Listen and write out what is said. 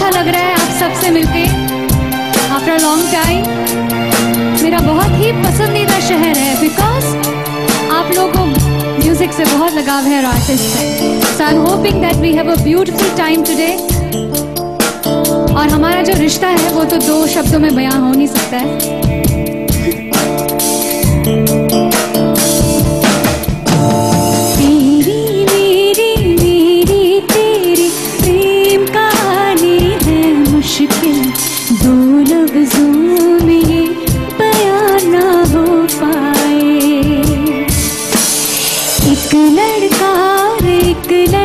लग रहा है आप सबसे मिलके आफ्टर लॉन्ग टाइम। मेरा बहुत ही पसंदीदा शहर है बिकॉज आप लोगों को म्यूजिक से बहुत लगाव है और आर्टिस्ट से। So I am hoping that we have a beautiful time today. और हमारा जो रिश्ता है वो तो 2 शब्दों में बयां हो नहीं सकता है। एक लड़का